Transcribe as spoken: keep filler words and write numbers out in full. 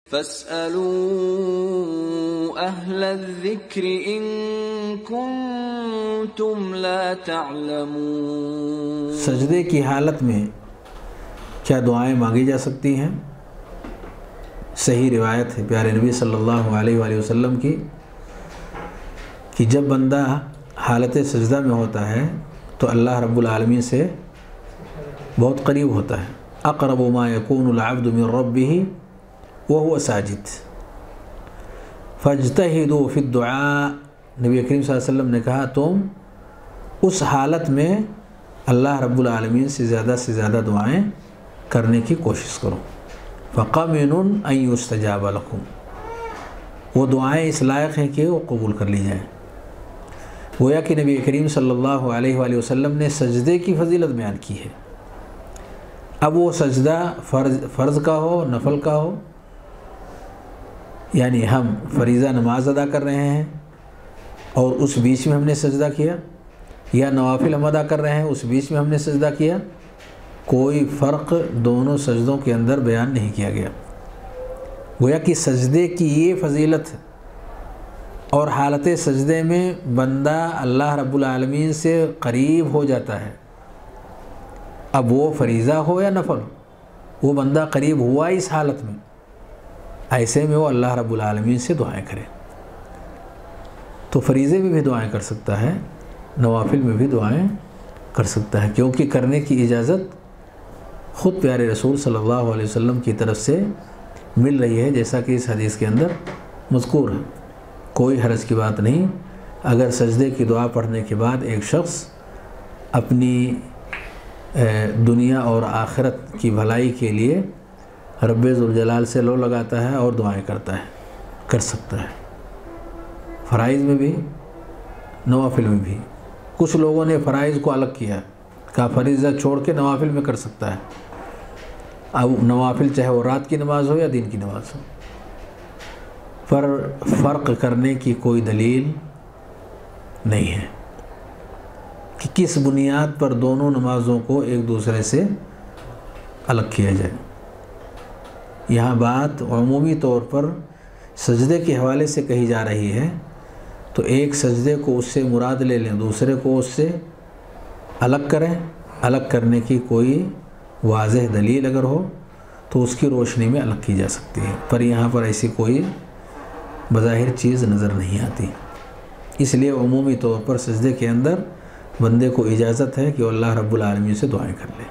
فَاسْأَلُوا أَهْلَ الذِّكْرِ إِن كُنتُمْ لَا تَعْلَمُونَ۔ سجدے کی حالت میں کیا دعائیں مانگی جا سکتی ہیں؟ صحیح روایت ہے پیارے نبی صلی اللہ علیہ وآلہ وسلم کی کہ جب بندہ حالت سجدہ میں ہوتا ہے تو اللہ رب العالمین سے بہت قریب ہوتا ہے۔ اقرب ما یکون العبد من ربہ وہو ساجد فاجتہدوا فی الدعاء۔ نبی کریم صلی اللہ علیہ وسلم نے کہا تم اس حالت میں اللہ رب العالمین سے زیادہ سے زیادہ دعائیں کرنے کی کوشش کرو۔ فَقَمِنٌ أَن يُسْتَجَابَ لَكُمْ، وہ دعائیں اس لائق ہیں کہ وہ قبول کر لی جائیں۔ گویا کہ نبی کریم صلی اللہ علیہ وآلہ وسلم نے سجدے کی فضیلت بیان کی ہے۔ اب وہ سجدہ فرض فرض کا ہو نفل کا ہو، یعنی ہم فریضہ نماز ادا کر رہے ہیں اور اس بیچ میں ہم نے سجدہ کیا، یا نوافل ہم ادا کر رہے ہیں اس بیچ میں ہم نے سجدہ کیا، کوئی فرق دونوں سجدوں کے اندر بیان نہیں کیا گیا۔ گویا کہ سجدے کی یہ فضیلت اور حالت سجدے میں بندہ اللہ رب العالمین سے قریب ہو جاتا ہے۔ اب وہ فریضہ ہو یا نفل، وہ بندہ قریب ہوا اس حالت میں، ایسے میں وہ اللہ رب العالمین سے دعائیں کرے۔ تو فریضے میں بھی دعائیں کر سکتا ہے، نوافل میں بھی دعائیں کر سکتا ہے، کیونکہ کرنے کی اجازت خود پیارے رسول صلی اللہ علیہ وسلم کی طرف سے مل رہی ہے، جیسا کہ اس حدیث کے اندر مذکور ہے۔ کوئی حرج کی بات نہیں اگر سجدے کی دعا پڑھنے کے بعد ایک شخص اپنی دنیا اور آخرت کی بھلائی کے لیے رب ذوالجلال سے لو لگاتا ہے اور دعائیں کرتا ہے، کر سکتا ہے، فرائض میں بھی نوافل میں بھی۔ کچھ لوگوں نے فرائض کو الگ کیا، کہا فریضہ چھوڑ کے نوافل میں کر سکتا ہے۔ اب نوافل چاہے وہ رات کی نماز ہو یا دن کی نماز ہو، پر فرق کرنے کی کوئی دلیل نہیں ہے کہ کس بنیاد پر دونوں نمازوں کو ایک دوسرے سے الگ کیا جائے۔ یہاں بات عمومی طور پر سجدے کے حوالے سے کہی جا رہی ہے، تو ایک سجدے کو اس سے مراد لے لیں، دوسرے کو اس سے الگ کریں۔ الگ کرنے کی کوئی واضح دلیل اگر ہو تو اس کی روشنی میں الگ کی جا سکتی ہے، پر یہاں پر ایسی کوئی بظاہر چیز نظر نہیں آتی۔ اس لیے عمومی طور پر سجدے کے اندر بندے کو اجازت ہے کہ وہ اللہ رب العالمین سے دعائیں کر لے۔